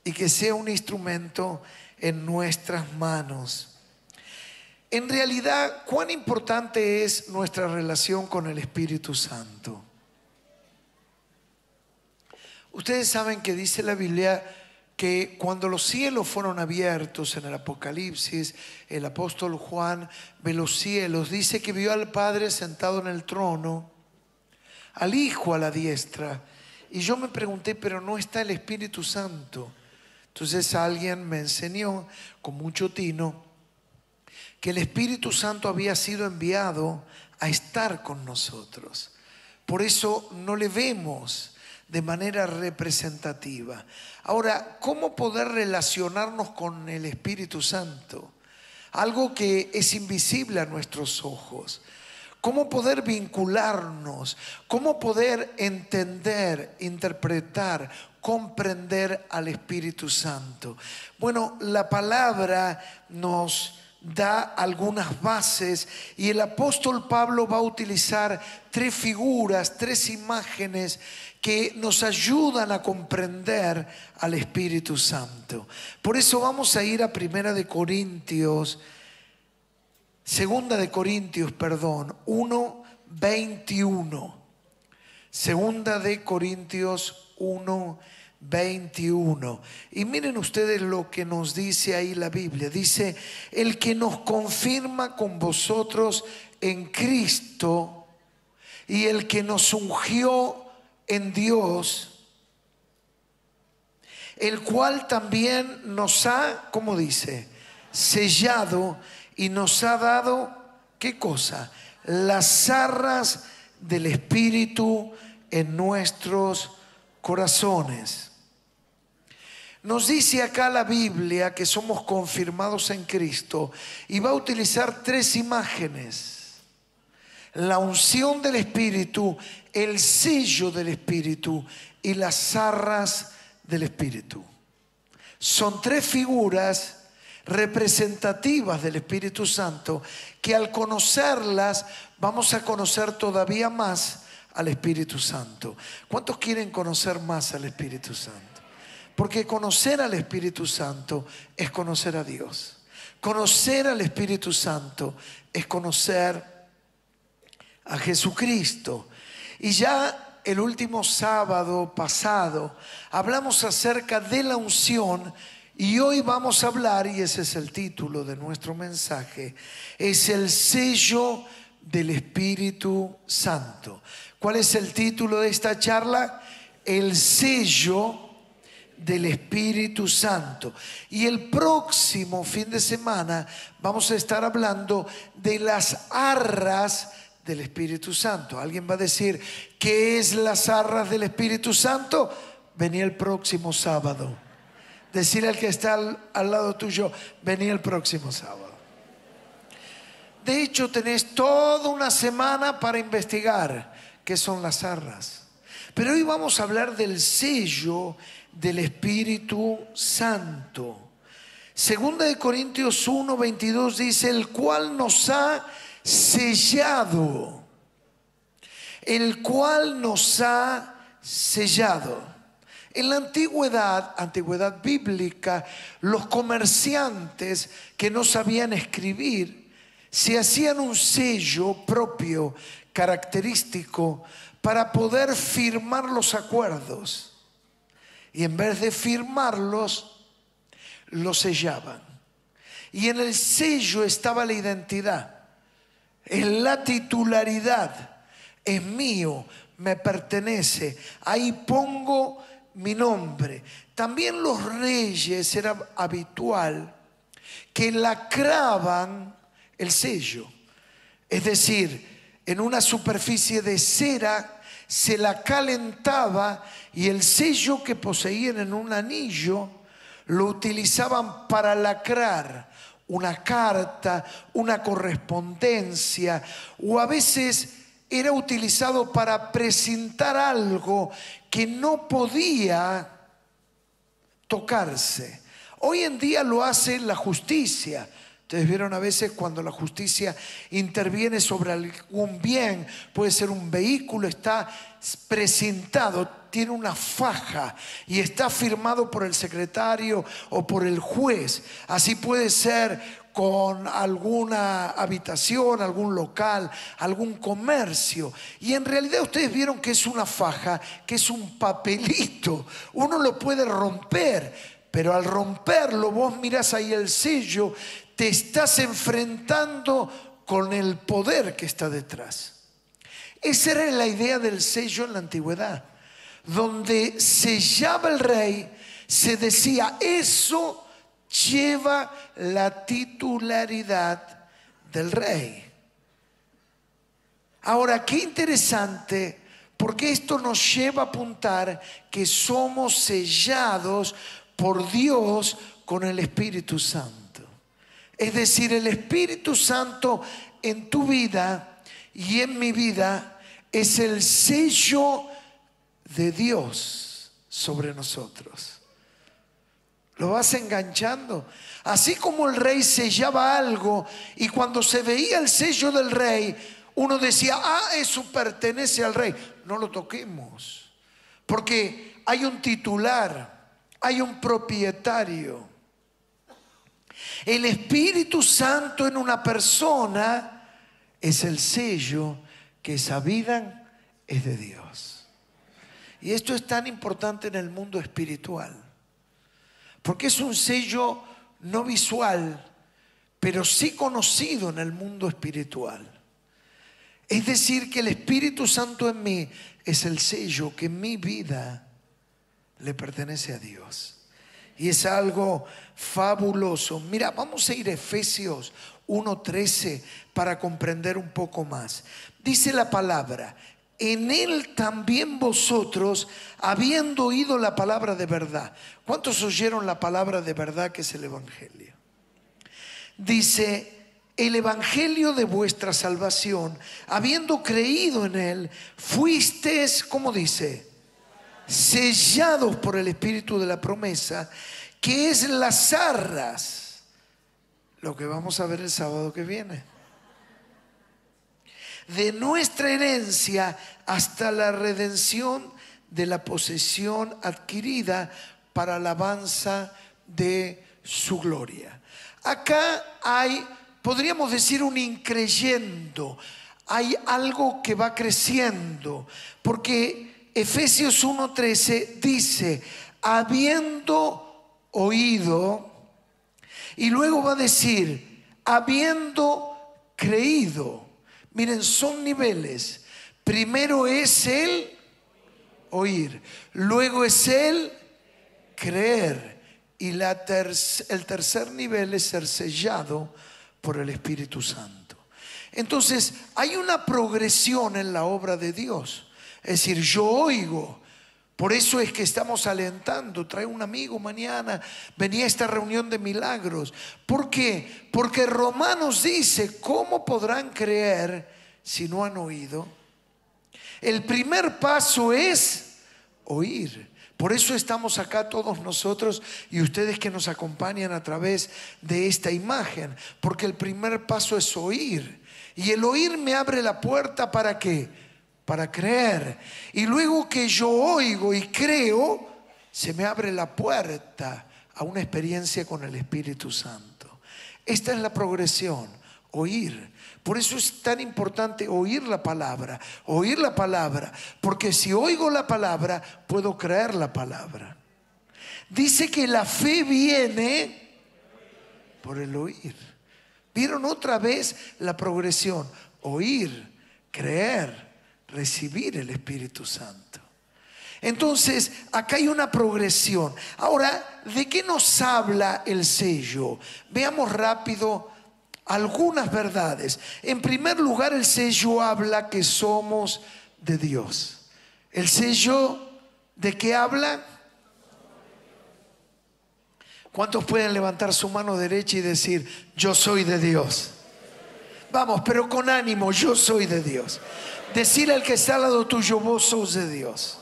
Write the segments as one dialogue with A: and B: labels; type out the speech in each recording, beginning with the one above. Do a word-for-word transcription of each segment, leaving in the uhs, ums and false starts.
A: y que sea un instrumento en nuestras manos. En realidad, ¿cuán importante es nuestra relación con el Espíritu Santo? Ustedes saben que dice la Biblia que cuando los cielos fueron abiertos en el Apocalipsis, el apóstol Juan ve los cielos, dice que vio al Padre sentado en el trono, al Hijo a la diestra. Y yo me pregunté, pero no está el Espíritu Santo. Entonces alguien me enseñó con mucho tino que el Espíritu Santo había sido enviado a estar con nosotros. Por eso no le vemos de manera representativa. Ahora, ¿cómo poder relacionarnos con el Espíritu Santo? Algo que es invisible a nuestros ojos. ¿Cómo poder vincularnos? ¿Cómo poder entender, interpretar, comprender al Espíritu Santo? Bueno, la palabra nos da algunas bases y el apóstol Pablo va a utilizar tres figuras, tres imágenes que nos ayudan a comprender al Espíritu Santo. Por eso vamos a ir a Primera de Corintios, Segunda de Corintios, perdón, uno veintiuno. Segunda de Corintios uno veintiuno. Y miren ustedes lo que nos dice ahí la Biblia. Dice: el que nos confirma con vosotros en Cristo y el que nos ungió en Dios, el cual también nos ha, ¿cómo dice? Sellado y nos ha dado, ¿qué cosa? Las arras del Espíritu en nuestros corazones. Nos dice acá la Biblia que somos confirmados en Cristo y va a utilizar tres imágenes: la unción del Espíritu, el sello del Espíritu y las arras del Espíritu. Son tres figuras representativas del Espíritu Santo que al conocerlas vamos a conocer todavía más al Espíritu Santo. ¿Cuántos quieren conocer más al Espíritu Santo? Porque conocer al Espíritu Santo es conocer a Dios. Conocer al Espíritu Santo es conocer a Jesucristo. Y ya el último sábado pasado hablamos acerca de la unción. Y hoy vamos a hablar, y ese es el título de nuestro mensaje, es el sello del Espíritu Santo. ¿Cuál es el título de esta charla? El sello del Espíritu Santo. Y el próximo fin de semana vamos a estar hablando de las arras del Espíritu Santo. ¿Alguien va a decir qué es las arras del Espíritu Santo? Vení el próximo sábado. Decirle al que está al, al lado tuyo: vení el próximo sábado. De hecho, tenés toda una semana para investigar qué son las arras. Pero hoy vamos a hablar del sello del Espíritu Santo. Segunda de Corintios uno veintidós dice: el cual nos ha sellado. El cual nos ha sellado. En la antigüedad, antigüedad bíblica, los comerciantes que no sabían escribir se hacían un sello propio, característico, para poder firmar los acuerdos. Y en vez de firmarlos, los sellaban. Y en el sello estaba la identidad, en la titularidad. Es mío, me pertenece. Ahí pongo mi nombre. También los reyes era habitual que lacraban el sello, es decir, en una superficie de cera se la calentaba y el sello que poseían en un anillo lo utilizaban para lacrar una carta, una correspondencia, o a veces era utilizado para presentar algo que no podía tocarse. Hoy en día lo hace la justicia. Ustedes vieron a veces cuando la justicia interviene sobre algún bien, puede ser un vehículo, está precintado, tiene una faja y está firmado por el secretario o por el juez. Así puede ser con alguna habitación, algún local, algún comercio. Y en realidad ustedes vieron que es una faja, que es un papelito. Uno lo puede romper, pero al romperlo vos mirás ahí el sello, te estás enfrentando con el poder que está detrás. Esa era la idea del sello en la antigüedad. Donde sellaba el rey, se decía, eso lleva la titularidad del rey. Ahora, qué interesante, porque esto nos lleva a apuntar que somos sellados por Dios con el Espíritu Santo. Es decir, el Espíritu Santo en tu vida y en mi vida es el sello de Dios sobre nosotros. ¿Lo vas enganchando? Así como el rey sellaba algo y cuando se veía el sello del rey, uno decía, ah, eso pertenece al rey. No lo toquemos, porque hay un titular, hay un propietario. El Espíritu Santo en una persona es el sello que esa vida es de Dios. Y esto es tan importante en el mundo espiritual, porque es un sello no visual, pero sí conocido en el mundo espiritual. Es decir, que el Espíritu Santo en mí es el sello que en mi vida le pertenece a Dios. Y es algo fabuloso. Mira, vamos a ir a Efesios uno trece para comprender un poco más. Dice la palabra, en él también vosotros, habiendo oído la palabra de verdad. ¿Cuántos oyeron la palabra de verdad que es el Evangelio? Dice, el Evangelio de vuestra salvación, habiendo creído en él, fuisteis, ¿cómo dice? Sellados por el Espíritu de la promesa, que es las arras, lo que vamos a ver el sábado que viene, de nuestra herencia hasta la redención de la posesión adquirida para alabanza de su gloria. Acá hay, podríamos decir, un increyendo, hay algo que va creciendo, porque Efesios uno trece dice, habiendo oído, y luego va a decir, habiendo creído. Miren, son niveles. Primero es el oír, luego es el creer, y la ter- el tercer nivel es ser sellado por el Espíritu Santo. Entonces, hay una progresión en la obra de Dios. Es decir, yo oigo. Por eso es que estamos alentando. Trae un amigo mañana, venía a esta reunión de milagros. ¿Por qué? Porque Romanos dice, ¿cómo podrán creer si no han oído? El primer paso es oír. Por eso estamos acá todos nosotros y ustedes que nos acompañan a través de esta imagen. Porque el primer paso es oír. Y el oír me abre la puerta ¿para qué? Para creer. Y luego que yo oigo y creo, se me abre la puerta a una experiencia con el Espíritu Santo. Esta es la progresión, oír. Por eso es tan importante oír la palabra, oír la palabra, porque si oigo la palabra, puedo creer la palabra. Dice que la fe viene por el oír. ¿Vieron otra vez la progresión? Oír, creer, recibir el Espíritu Santo. Entonces, acá hay una progresión. Ahora, ¿de qué nos habla el sello? Veamos rápido algunas verdades. En primer lugar, el sello habla que somos de Dios. ¿El sello de qué habla? ¿Cuántos pueden levantar su mano derecha y decir, yo soy de Dios? Vamos, pero con ánimo, yo soy de Dios. Decirle al que está al lado tuyo, vos sos de Dios.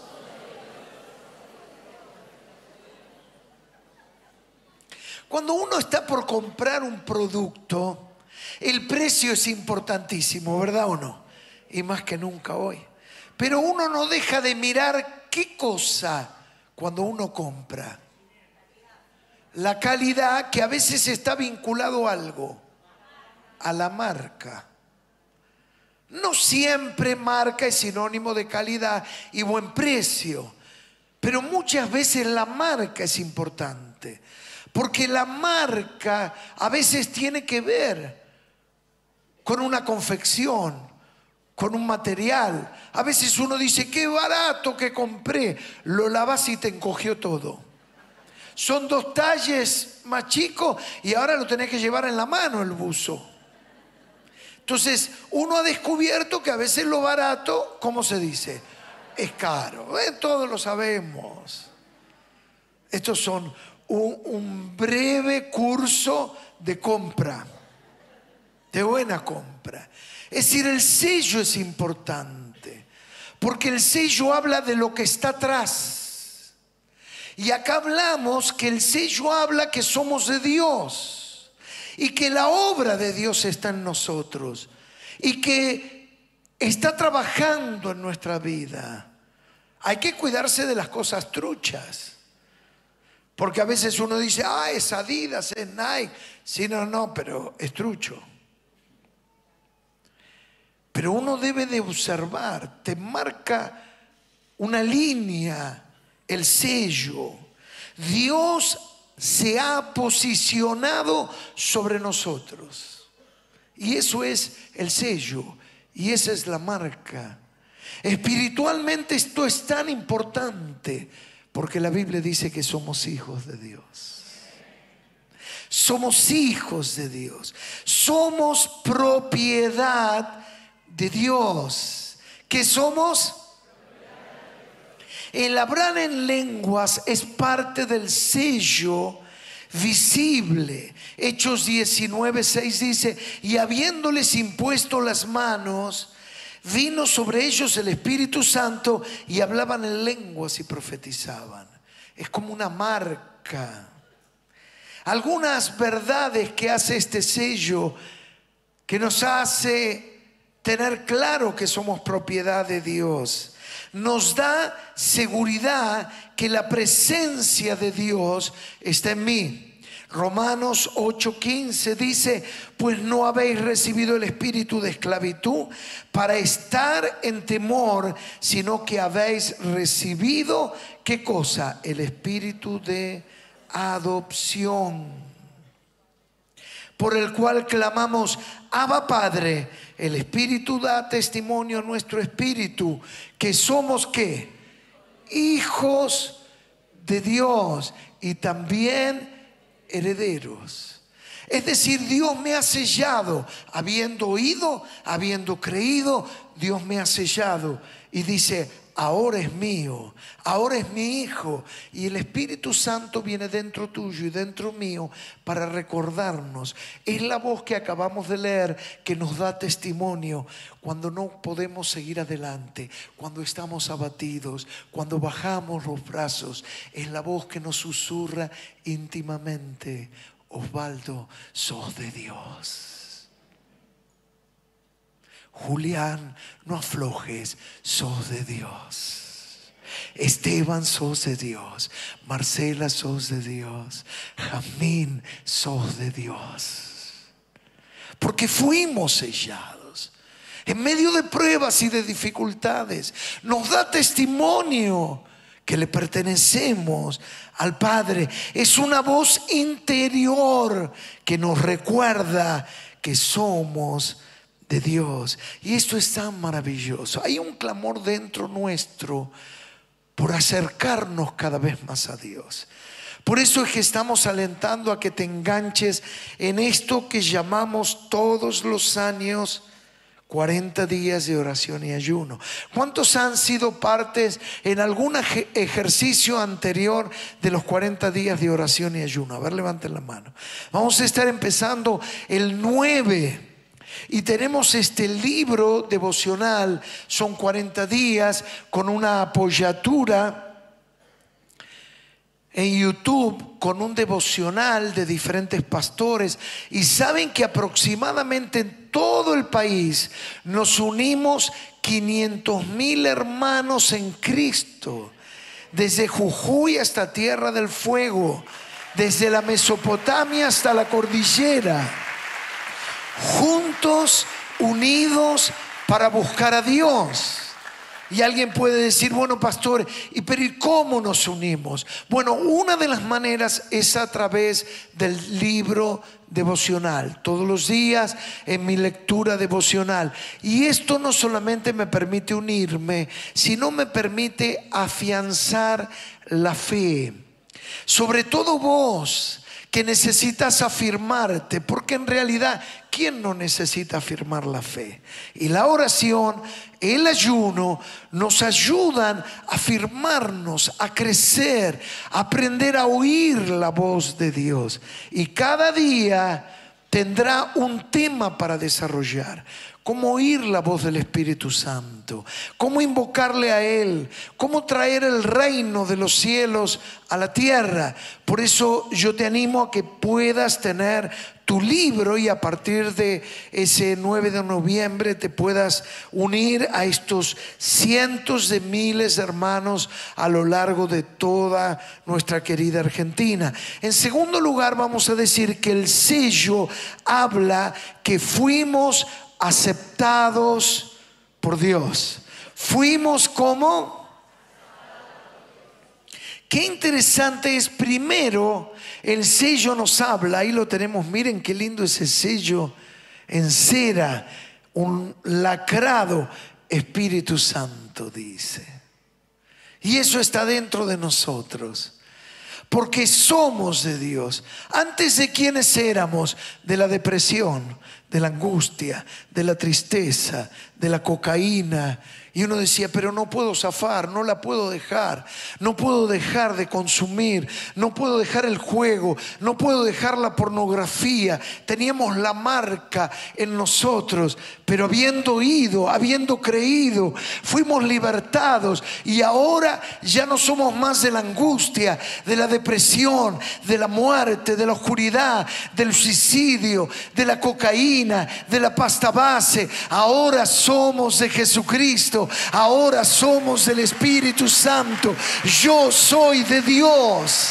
A: Cuando uno está por comprar un producto, el precio es importantísimo, ¿verdad o no? Y más que nunca hoy. Pero uno no deja de mirar qué cosa cuando uno compra. La calidad, que a veces está vinculado a algo, a la marca. No siempre marca es sinónimo de calidad y buen precio, pero muchas veces la marca es importante, porque la marca a veces tiene que ver con una confección, con un material. A veces uno dice, qué barato que compré, lo lavas y te encogió todo. Son dos talles más chicos y ahora lo tenés que llevar en la mano el buzo. Entonces, uno ha descubierto que a veces lo barato, ¿cómo se dice? Es caro. ¿Eh? Todos lo sabemos. Estos son un, un breve curso de compra, de buena compra. Es decir, el sello es importante, porque el sello habla de lo que está atrás. Y acá hablamos que el sello habla que somos de Dios. Y que la obra de Dios está en nosotros y que está trabajando en nuestra vida. Hay que cuidarse de las cosas truchas, porque a veces uno dice, ah, es Adidas, es Nike. Sí, no, no, pero es trucho. Pero uno debe de observar, te marca una línea, el sello. Dios se ha posicionado sobre nosotros. Y eso es el sello. Y esa es la marca. Espiritualmente esto es tan importante, porque la Biblia dice que somos hijos de Dios. Somos hijos de Dios. Somos propiedad de Dios. ¿Qué somos? El hablar en lenguas es parte del sello visible. Hechos diecinueve, seis dice, y habiéndoles impuesto las manos, vino sobre ellos el Espíritu Santo y hablaban en lenguas y profetizaban. Es como una marca. Algunas verdades que hace este sello, que nos hace tener claro que somos propiedad de Dios. Nos da seguridad que la presencia de Dios está en mí. Romanos ocho quince dice, pues no habéis recibido el espíritu de esclavitud para estar en temor, sino que habéis recibido, ¿qué cosa? El espíritu de adopción, por el cual clamamos, Abba Padre. El Espíritu da testimonio a nuestro espíritu que somos ¿qué? Hijos de Dios y también herederos. Es decir, Dios me ha sellado, habiendo oído, habiendo creído, Dios me ha sellado y dice, ahora es mío, ahora es mi hijo. Y el Espíritu Santo viene dentro tuyo y dentro mío para recordarnos. Es la voz que acabamos de leer que nos da testimonio cuando no podemos seguir adelante, cuando estamos abatidos, cuando bajamos los brazos. Es la voz que nos susurra íntimamente, Osvaldo, sos de Dios. Julián, no aflojes, sos de Dios. Esteban, sos de Dios. Marcela, sos de Dios. Jamín, sos de Dios. Porque fuimos sellados. En medio de pruebas y de dificultades, nos da testimonio que le pertenecemos al Padre. Es una voz interior que nos recuerda que somos de Dios. Y esto es tan maravilloso. Hay un clamor dentro nuestro por acercarnos cada vez más a Dios. Por eso es que estamos alentando a que te enganches en esto que llamamos todos los años cuarenta días de oración y ayuno. ¿Cuántos han sido partes en algún ejercicio anterior de los cuarenta días de oración y ayuno? A ver, levanten la mano. Vamos a estar empezando el nueve. Y tenemos este libro devocional, son cuarenta días con una apoyatura en YouTube con un devocional de diferentes pastores, y saben que aproximadamente en todo el país nos unimos quinientos mil hermanos en Cristo, desde Jujuy hasta Tierra del Fuego, desde la Mesopotamia hasta la cordillera, juntos, unidos para buscar a Dios. Y alguien puede decir, bueno, pastor, ¿y pero y cómo nos unimos? Bueno, una de las maneras es a través del libro devocional. Todos los días en mi lectura devocional. Y esto no solamente me permite unirme, sino me permite afianzar la fe. Sobre todo vos, que necesitas afirmarte, porque en realidad, ¿quién no necesita afirmar la fe? Y la oración, el ayuno, nos ayudan a afirmarnos, a crecer, a aprender a oír la voz de Dios. Y cada día tendrá un tema para desarrollar. Cómo oír la voz del Espíritu Santo, cómo invocarle a Él, cómo traer el reino de los cielos a la tierra. Por eso yo te animo a que puedas tener tu libro y a partir de ese nueve de noviembre te puedas unir a estos cientos de miles de hermanos a lo largo de toda nuestra querida Argentina. En segundo lugar, vamos a decir que el sello habla que fuimos aceptados por Dios. Fuimos como... Qué interesante es, primero el sello nos habla, ahí lo tenemos, miren qué lindo ese sello en cera, un lacrado, Espíritu Santo dice. Y eso está dentro de nosotros. Porque somos de Dios. Antes, ¿de quiénes éramos? De la depresión, de la angustia, de la tristeza, de la cocaína. Y uno decía, pero no puedo zafar, no la puedo dejar, no puedo dejar de consumir, no puedo dejar el juego, no puedo dejar la pornografía. Teníamos la marca en nosotros, pero habiendo oído, habiendo creído, fuimos libertados. Y ahora ya no somos más de la angustia, de la depresión, de la muerte, de la oscuridad, del suicidio, de la cocaína, de la pasta base. Ahora somos de Jesucristo. Ahora somos del Espíritu Santo. Yo soy de Dios.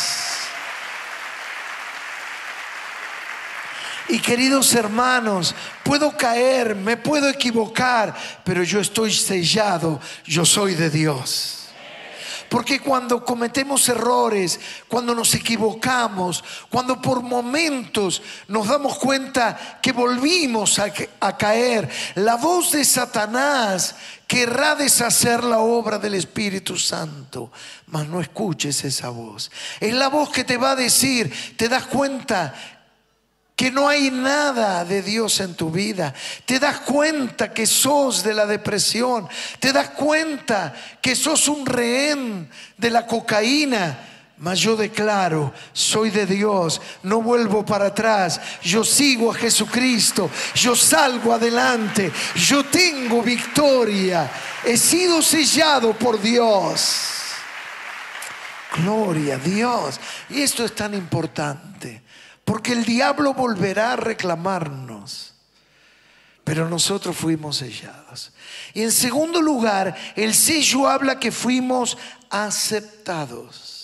A: Y queridos hermanos, puedo caer, me puedo equivocar, pero yo estoy sellado, yo soy de Dios. Porque cuando cometemos errores, cuando nos equivocamos, cuando por momentos nos damos cuenta que volvimos a, a caer, la voz de Satanás querrá deshacer la obra del Espíritu Santo. Mas no escuches esa voz. Es la voz que te va a decir, te das cuenta que no hay nada de Dios en tu vida. Te das cuenta que sos de la depresión. Te das cuenta que sos un rehén de la cocaína. Mas yo declaro, soy de Dios, no vuelvo para atrás. Yo sigo a Jesucristo, yo salgo adelante, yo tengo victoria. He sido sellado por Dios. Gloria a Dios. Y esto es tan importante, porque el diablo volverá a reclamarnos, pero nosotros fuimos sellados. Y en segundo lugar, el sello habla que fuimos aceptados.